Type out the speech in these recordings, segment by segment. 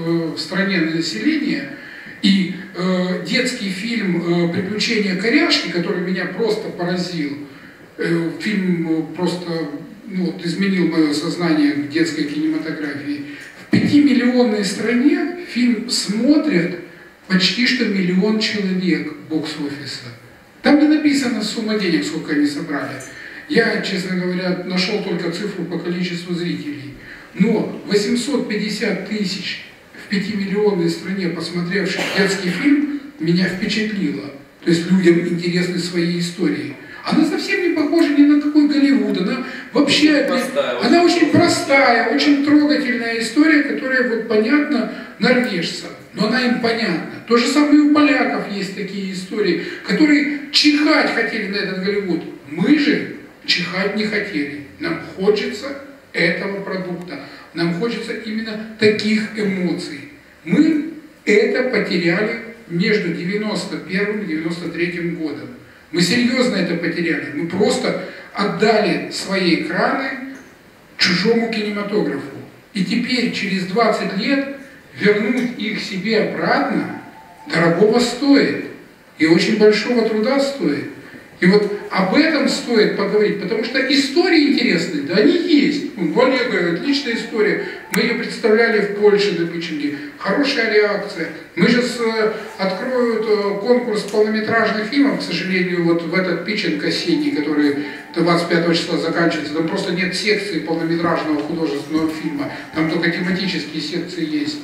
в стране населения, и детский фильм «Приключения Коряшки», который меня просто поразил, фильм просто изменил мое сознание к детской кинематографии. В 5-миллионной стране фильм смотрят почти что 1 миллион человек бокс-офиса. Там не написана сумма денег, сколько они собрали. Я, честно говоря, нашел только цифру по количеству зрителей. Но 850 тысяч в 5-миллионной стране, посмотревших детский фильм, меня впечатлило. То есть людям интересны свои истории. Она совсем не похожа ни на какой Голливуд. Она вообще, она очень простая, очень трогательная история, которая вот понятна норвежцам. Но она им понятна. То же самое и у поляков есть такие истории, которые чихать хотели на этот Голливуд. Мы же чихать не хотели. Нам хочется этого продукта. Нам хочется именно таких эмоций. Мы это потеряли между 91 и 93 годом. Мы серьезно это потеряли. Мы просто отдали свои экраны чужому кинематографу. И теперь, через 20 лет, вернуть их себе обратно дорогого стоит. И очень большого труда стоит. И вот об этом стоит поговорить, потому что истории интересные, да, они есть. У Олега отличная история. Мы ее представляли в Польше на питчинге. Хорошая реакция. Мы сейчас откроют конкурс полнометражных фильмов, к сожалению, вот в этот питчинг осенний, который 25 числа заканчивается. Там просто нет секции полнометражного художественного фильма. Там только тематические секции есть.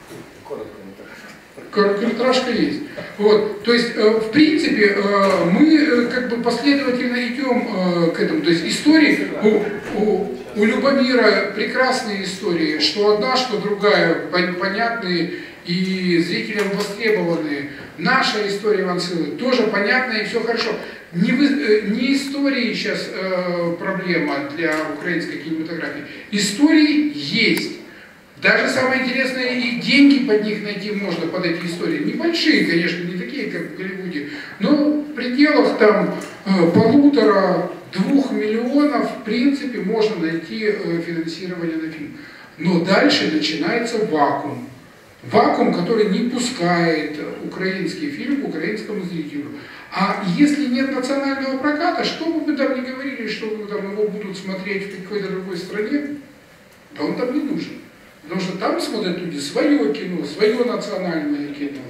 Короткометражка есть. Вот. То есть, в принципе, мы как бы последовательно идем к этому. То есть истории, у Любомира прекрасные истории, что одна, что другая, понятные и зрителям востребованные. Наша история Иван Силы тоже понятная и все хорошо. Не истории сейчас проблема для украинской кинематографии. Истории есть. Даже самое интересное, и деньги под них найти можно, под эти истории. Небольшие, конечно, не такие, как в Голливуде, но в пределах там 1,5–2 миллионов, в принципе, можно найти финансирование на фильм. Но дальше начинается вакуум. Вакуум, который не пускает украинский фильм к украинскому зрителю. А если нет национального проката, что бы мы там ни говорили, что мы там его будут смотреть в какой-то другой стране, то он там не нужен. Потому что там смотрят люди свое кино, свое национальное кино.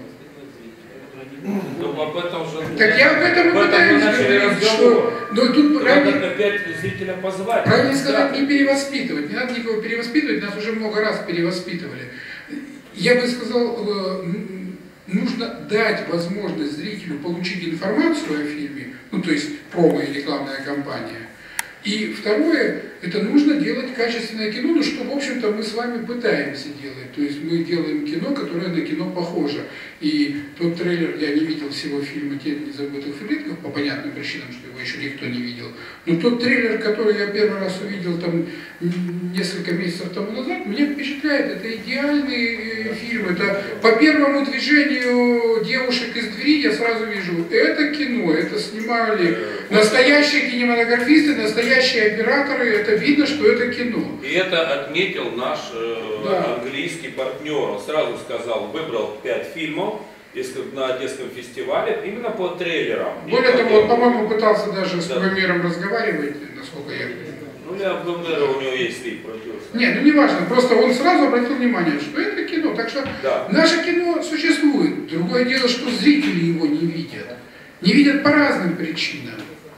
Ну, об этом же... Так я об этом и пытаюсь говорить, что... Но тут надо опять зрителя позвать. Правильно сказать, не перевоспитывать. Не надо никого перевоспитывать, нас уже много раз перевоспитывали. Я бы сказал, нужно дать возможность зрителю получить информацию о фильме, ну то есть промо и рекламная кампания. И второе, это нужно делать качественное кино, ну что, в общем-то, мы с вами пытаемся делать. То есть мы делаем кино, которое на кино похоже. И тот трейлер, я не видел всего фильма «Тень незабытых флитков», по понятным причинам, что его еще никто не видел. Но тот трейлер, который я первый раз увидел там несколько месяцев тому назад, меня впечатляет. Это идеальный фильм. Это по первому движению девушек из двери я сразу вижу, это кино, это снимали настоящие кинематографисты, настоящие операторы, это видно, что это кино. И это отметил наш английский партнер. Он сразу сказал, выбрал 5 фильмов на Одесском фестивале именно по трейлерам. Более того, он, по-моему, пытался даже с Любомиром разговаривать, насколько я понимаю. Ну, для Любомира у него есть свои продюсеры. Нет, ну не важно, просто он сразу обратил внимание, что это кино. Так что наше кино существует. Другое дело, что зрители его не видят. Не видят по разным причинам.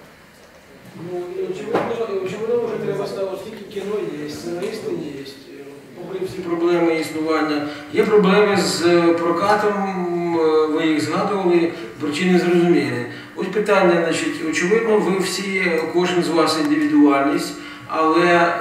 Ну, очевидно, вже треба ставити, скільки кіно є, сценаристи є, попри всі проблеми існування. Є проблеми з прокатом, ви їх згадували, причини зрозумілі. Ось питання, значить, очевидно, ви всі, кожен з вас індивідуальність, але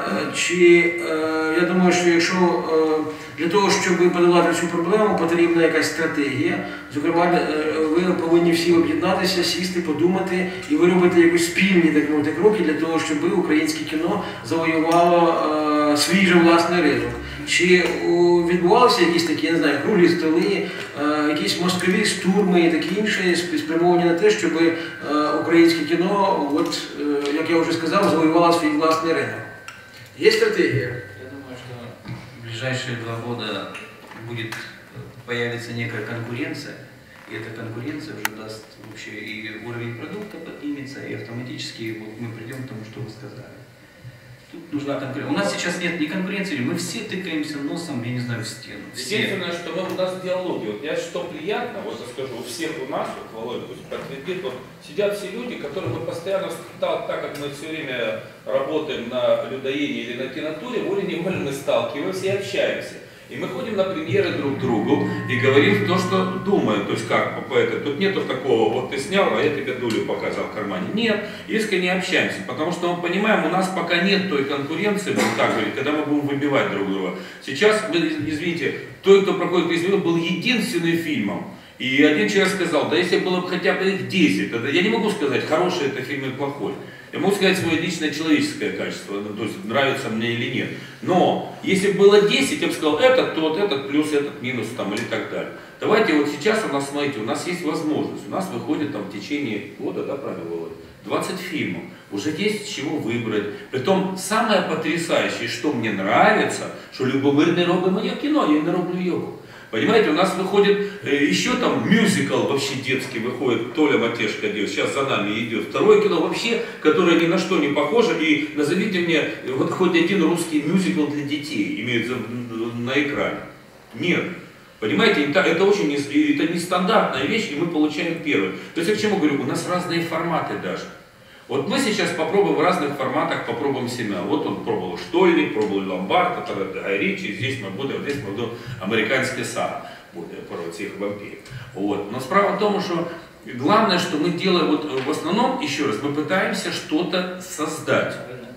я думаю, що якщо для того, щоб подолати цю проблему, потрібна якась стратегія. Зокрема, ви повинні всі об'єднатися, сісти, подумати і виробити якісь спільні кроки для того, щоб українське кіно завоювало свій же власний ринок. Чи відбувалися якісь такі, я не знаю, круглі столи, якісь мозкові штурми і таке інше, спрямовані на те, щоб українське кіно, от, як я вже сказав, завоювало свій власний ринок? Є стратегія? В ближайшие 2 года появится некая конкуренция, и эта конкуренция уже даст вообще и уровень продукта поднимется, и автоматически вот мы придем к тому, что вы сказали. Тут нужна конкуренция. У нас сейчас нет ни конкуренции, мы все тыкаемся носом, я не знаю, в стену. Единственное, что у нас диалоги. Вот я что приятно, вот я скажу, у всех у нас, вот Володя пусть подтвердит, вот сидят все люди, которые мы постоянно, так как мы все время работаем на людоедении или на кинотуре, волей-неволей мы сталкиваемся и общаемся. И мы ходим на премьеры друг к другу и говорим то, что думаем. То есть как, тут нету такого, вот ты снял, а я тебе дулю показал в кармане. Нет, искренне общаемся, потому что мы понимаем, у нас пока нет той конкуренции, будем так говорить, когда мы будем выбивать друг друга. Сейчас, извините, той, кто проходит извините, был единственным фильмом. И один человек сказал, да если было бы хотя бы их 10, тогда я не могу сказать, хороший это фильм или плохой. Я могу сказать свое личное человеческое качество, то есть нравится мне или нет. Но если было 10, я бы сказал, этот тот, этот плюс, этот минус там, или так далее. Давайте вот сейчас у нас, смотрите, у нас есть возможность, у нас выходит там в течение года, да, правильно, Володя, 20 фильмов, уже есть с чего выбрать. Притом самое потрясающее, что мне нравится, что Любомир не робить моє кино, я не роблю його. Понимаете, у нас выходит еще там мюзикл вообще детский выходит, Толя Матешко делает, сейчас за нами идет. Второе кино вообще, которое ни на что не похоже, и назовите мне вот хоть один русский мюзикл для детей, имеется на экране. Нет. Понимаете, это очень это нестандартная вещь, и мы получаем первый. То есть я к чему говорю, у нас разные форматы даже. Вот мы сейчас попробуем в разных форматах, попробуем себя. Вот он пробовал Штольник, пробовал Ломбард, это Гай Ричи, здесь мы будем американский сага, про всех вампиров. Вот. Но справа в том, что главное, что мы делаем, вот в основном, еще раз, мы пытаемся что-то создать.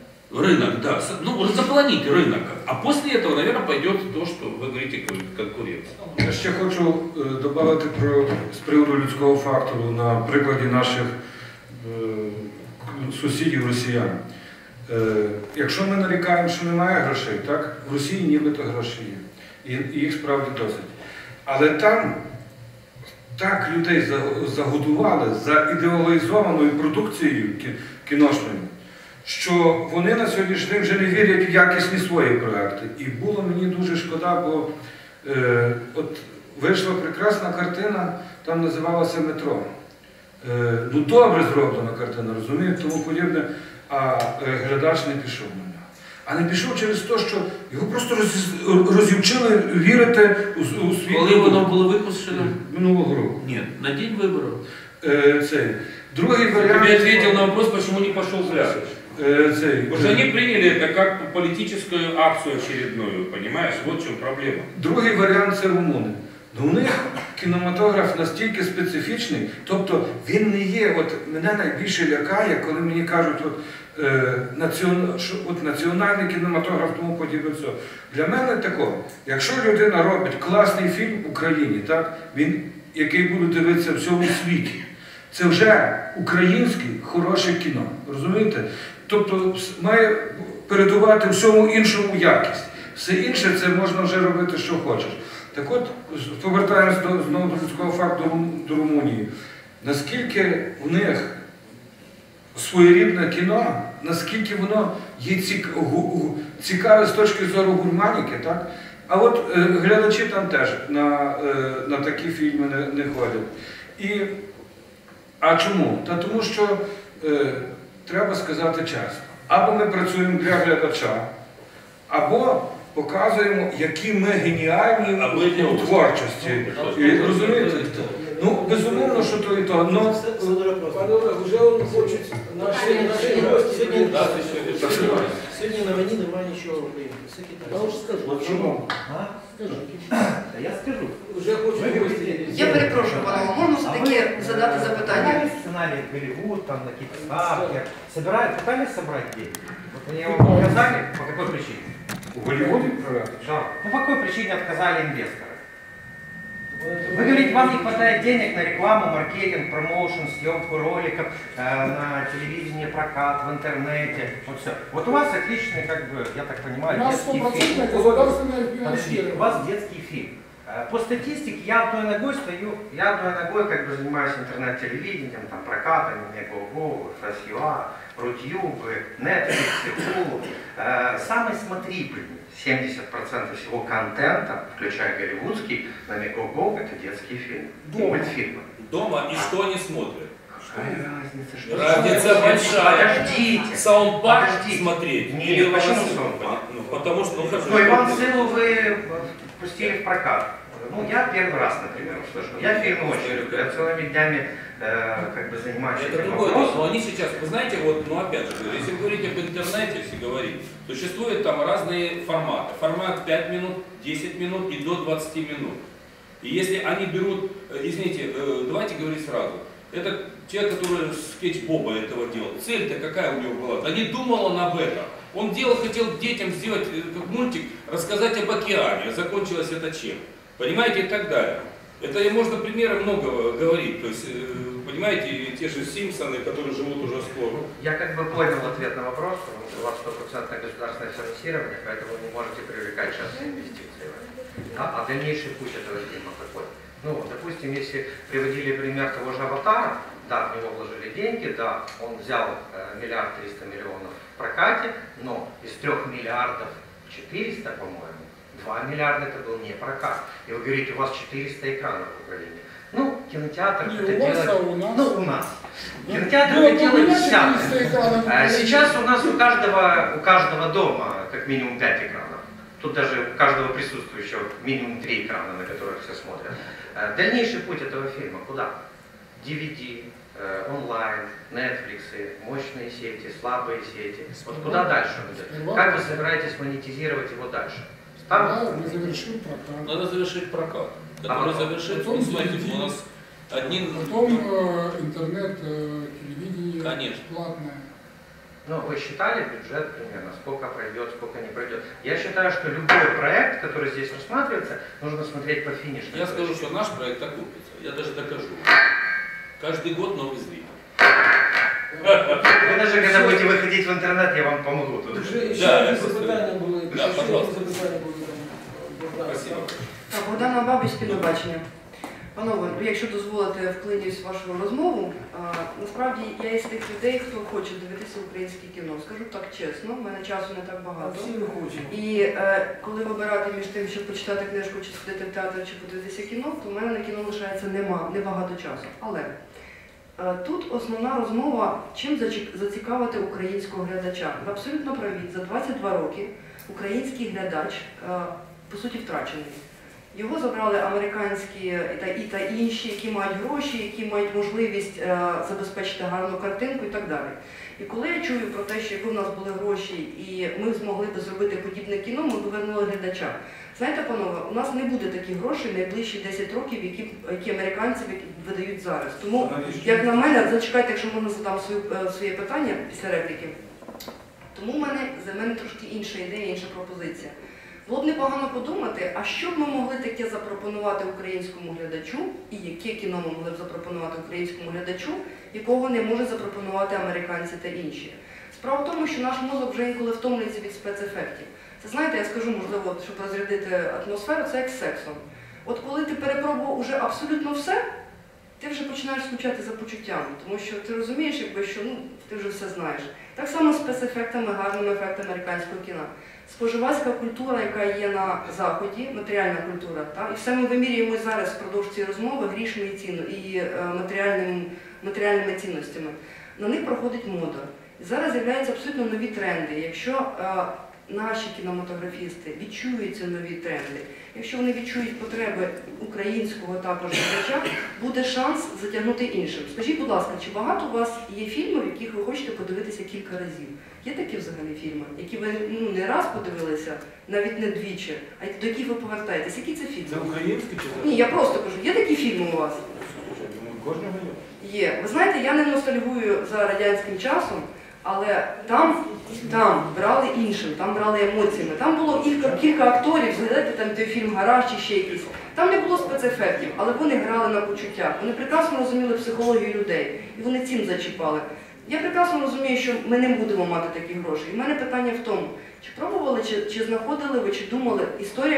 Рынок, да, ну заполонить рынок. А после этого, наверное, пойдет то, что вы говорите, конкуренция. Я ще хочу добавити з приводу людського фактору на прикладі наших сусідів росіян. Якщо ми нарікаємо, що немає грошей, так, в Росії нібито гроші є. І їх справді досить. Але там так людей загодували за ідеологізованою продукцією кіношною, що вони на сьогоднішній день вже не вірять в якісні свої проекти. І було мені дуже шкода, бо от вийшла прекрасна картина, там називалася «Метро». Ну добре зроблена картина, розумієте, тому подібне, а глядач не пішов на нього. А не пішов через те, що його просто розівчили вірити у світ. Коли воно було випущено? Минулого року. Ні, на день виборів. Другий варіант... Я ответил на вопрос, почему не пошел пляж. Уже они приняли это как политическую акцию очередную, понимаешь? Вот в чем проблема. Другий варіант – це румуни. Ну, у них кінематограф настільки специфічний, тобто він не є, от мене найбільше лякає, коли мені кажуть, от національний кінематограф, тому подібне все. Для мене такого, якщо людина робить класний фільм в Україні, так, який буде дивитися в всьому світі, це вже українське хороше кіно, розумієте? Тобто має передувати всьому іншому якість. Все інше це можна вже робити, що хочеш. Так от, повертаємось знову до людського факту до Румунії. Наскільки в них своєрідне кіно, наскільки воно є цікаве з точки зору гурманіки, так? А от глядачі там теж на такі фільми не ходять. А чому? Та тому що, треба сказати чесно, або ми працюємо для глядача, або показуємо, які ми геніальні у творчості. Розумієте? Ну, безумовно, що то і то. Пане Олег, вже хочуть наші гості. Сьогодні на мені немає нічого робити. Я вже скажу. Чому? Я скажу. Вже хочуть гості. Я перепрошую, панове, можна все-таки задати запитання? Сценарий Голливуд, там какие-то ставки. Пытались собрать деньги? Вот мне его показали, по какой причине? У Голлівуді? Да. Ну, по какой причине отказали инвесторы? Вы говорите, вам не хватает денег на рекламу, маркетинг, промоушен, съемку роликов, на телевидении, прокат, в интернете. Вот все. Вот у вас отличный, как бы, я так понимаю, детский фильм. У вас детский фильм. По статистике я одной ногой стою, я одной ногой как бы занимаюсь интернет-телевидением, там, прокатами, Мегаго, FSUA, Рутюбы, Netflix, Hulu. Самый смотрибельный 70% всего контента, включая голливудский, на Мегаго, это детские фильмы, мультфильмы. Дома и что они смотрят? Какая разница, что Разница большая. Подождите. Саундпак Подождите. смотреть? Нет, Или почему волосы? саундпак? Ну, потому что... Ну, Иван Силу вы пустили в прокат. Ну, я первый раз, например, услышал. Я фильмы очень люблю. Я целыми днями как бы занимаюсь Это этим другое, вопросом. но они сейчас, вы знаете, вот, ну опять же, если говорить об интернете, если говорить, существуют там разные форматы. Формат 5 минут, 10 минут и до 20 минут. И если они берут, извините, давайте говорить сразу, это те, которые скетч Боба этого делал. Цель-то какая у него была? Да не думал он об этом. Он хотел детям сделать как мультик, рассказать об океане. А закончилось это чем? Понимаете, и так далее. Это можно примеры много говорить. То есть, понимаете, те же Симпсоны, которые живут уже скоро. Я как бы понял ответ на вопрос, потому что у вас 100% государственное финансирование, поэтому вы не можете привлекать частные инвестиции. А дальнейший путь этого фильма какой? Ну, допустим, если приводили пример того же «Аватара», да, в него вложили деньги, да, он взял 1 300 000 000 в прокате, но из 3 миллиардов 400, по-моему, 2 миллиарда это был не прокат. И вы говорите, у вас 400 экранов в Украине. Ну, кинотеатр Не это у вас, делает... а у нас. Ну, у нас. Кинотеатр Ну, это делает у меня 400 всякое. экранов. Сейчас у нас у каждого дома как минимум 5 экранов. Тут даже у каждого присутствующего минимум 3 экрана, на которых все смотрят. Дальнейший путь этого фильма куда? DVD, онлайн, Netflix, мощные сети, слабые сети. Вот куда дальше он идет? Как вы собираетесь монетизировать его дальше? Да, мы завершим прокат. Надо завершить прокат, который завершит, потом смотрите, DVD, у нас один... Потом интернет, телевидение Конечно. платное. Ну, вы считали бюджет примерно, сколько пройдет, сколько не пройдет? Я считаю, что любой проект, который здесь рассматривается, нужно смотреть по финишной Я точке. скажу, что наш проект окупится. Я даже докажу. Каждый год новый зритель. Вы даже когда будете выходить в интернет, я вам помогу тут. Ще Да, одні я просто- запитання були. Да, Ще пожалуйста. одні запитання були. Богдан. Спасибо. Так, Богдана Бабич, телебачення. Панове, ну, якщо дозволите, вклинюсь в вашу розмову. Насправді я із тих людей, хто хоче дивитися українське кіно. Скажу так чесно, в мене часу не так А багато. всі ми хочемо. І коли вибирати між тим, щоб почитати книжку, чи сходити в театр, чи подивитися кіно, то в мене на кіно лишається небагато часу. Але тут основна розмова, чим зацікавити українського глядача. Ви абсолютно праві, за 22 роки український глядач, по суті, втрачений. Його забрали американські та інші, які мають гроші, які мають можливість забезпечити гарну картинку і так далі. І коли я чую про те, що якби в нас були гроші і ми змогли б зробити подібне кіно, ми б вернули глядача. Знаєте, панове, у нас не буде таких грошей найближчі 10 років, які американці видають зараз. Тому, як на мене, зачекайте, якщо можна задам своє питання після репліки. Тому за мене трошки інша ідея, інша пропозиція. Було б непогано подумати, а що б ми могли таке запропонувати українському глядачу, і яке кіно ми могли б запропонувати українському глядачу, якого не можуть запропонувати американці та інші. Справа в тому, що наш мозок вже інколи втомлюється від спецефектів. Це, знаєте, я скажу, можливо, щоб розрядити атмосферу, це як з сексом. От коли ти перепробував уже абсолютно все, ти вже починаєш скучати за почуттями, тому що ти розумієш, що ти вже все знаєш. Так само з спецефектами, гарними ефектами американського кіна. Споживацька культура, яка є на Заході, матеріальна культура, і все ми вимірюємо зараз впродовж цієї розмови грішми і матеріальними цінностями. На них проходить мода. І зараз з'являються абсолютно нові тренди. Якщо наші кінематографісти відчують ці нові тренди, якщо вони відчують потреби українського також глядача, буде шанс затягнути іншим. Скажіть, будь ласка, чи багато у вас є фільмів, яких ви хочете подивитися кілька разів? Є такі взагалі фільми, які ви не раз подивилися, навіть не двічі, а до яких ви повертаєтесь? Які це фільми? Це українські чи це? Ні, я просто кажу, є такі фільми у вас? Кожного є. Є. Ви знаєте, я не ностальгую за радянським часом, але там брали іншим, там брали емоціями. Там було кілька акторів, згадайте там той фільм «Гараж» чи ще якийсь. Там не було спецефектів, але вони грали на почуттях. Вони прекрасно розуміли психологію людей, і вони цим зачіпали. Я прекрасно розумію, що ми не будемо мати таких грошей. І в мене питання в тому, чи пробували, чи знаходили ви, чи думали, історія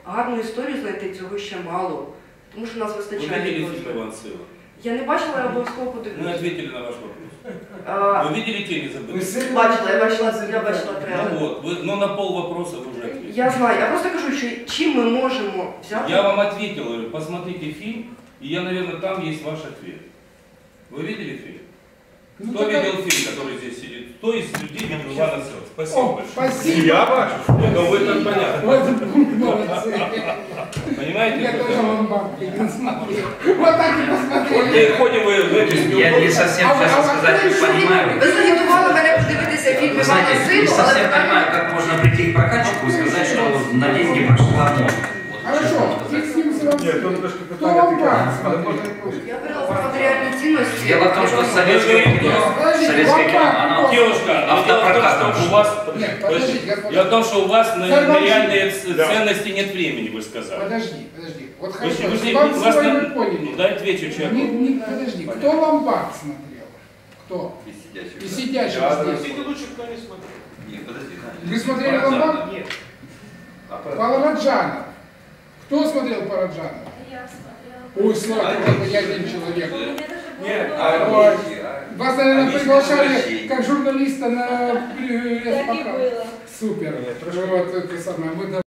гарну історію знайти цього ще мало. Тому що нас Вы вистачає. видели досвіду. фильм «Иван Сила»? Я не бачила, я обов'язково Мы подивлюся. ответили на ваш вопрос. А, Вы видели «Тени забытых»? Бачила, я бачила трейлер. Ну вот, вы, на пол вопроса вы уже ответили. Я знаю, я просто кажу, що чим ми можемо взяти. Я вам ответил, говорю, посмотрите фильм, и я, наверное, там есть ваш ответ. Вы видели фильм? Ну, Кто такая- видел фильм, который здесь сидит? Кто из людей видел Ивана Сила? Спасибо О, большое. спасибо. Я бачу. Ну вы так понятно. Вот, молодцы. Понимаете? Я что тоже это? «Ламбард» не смотрел. Вот так и посмотрели. Вот и ходим вы в эти Я не совсем, честно сказать, не понимаю. Ви загітували мене подивитися фільм Вы Івана знаете, не Силу, але совсем понимаю, питання... как можно прийти к прокатчику и сказать, что на день не прошла мода. Вот, честно Хорошо, сказать. фиг с ним с Ні, тут трошки Кто питання «Ламбард» таке. Але смотрел? можна Я говорила про матеріальні цінності. Дело в том, что советское кино, советское кино, оно Девушка, но дело в том, автопрокатом. что у вас... Нет, подождите, Подожди. Дело в том, что у вас на Согласен. реальные Да. ценности нет времени, вы сказали. Подожди. Вот Вы, хорошо, вы, вам вас сегодня на... вы поняли. Ну, дай отвечу человеку. Подожди, кто «Ламбард» смотрел? Кто? И сидящий здесь. лучше кто не смотрел. Нет, подожди. Вы смотрели «Ламбард»? Нет. Параджанов. Кто смотрел Параджанов? Я смотрела. Ой, слава богу, я один человек. У меня даже было Нет, много. Вас, наверное, приглашали как журналиста на пресс-показ. Так и было. Супер. Вот это самое. Мы